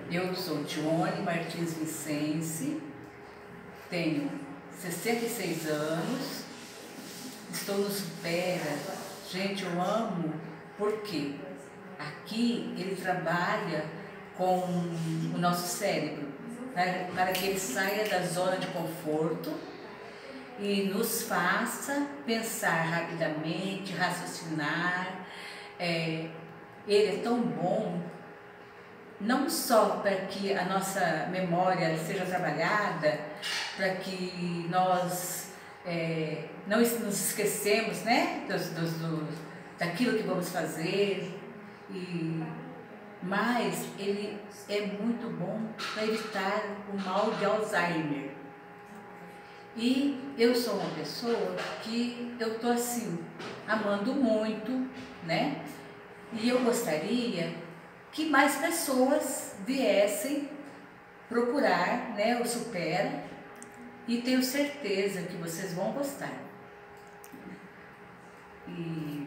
Eu sou Tione Martins Vicense, tenho 66 anos, estou no Supera. Gente, eu amo, porque aqui ele trabalha com o nosso cérebro, para que ele saia da zona de conforto e nos faça pensar rapidamente, raciocinar. Ele é tão bom, não só para que a nossa memória seja trabalhada, para que nós não nos esquecemos, né, daquilo que vamos fazer, mas ele é muito bom para evitar o mal de Alzheimer. E eu sou uma pessoa que eu tô assim, amando muito, né? E eu gostaria que mais pessoas viessem procurar, né, o Supera, e tenho certeza que vocês vão gostar. E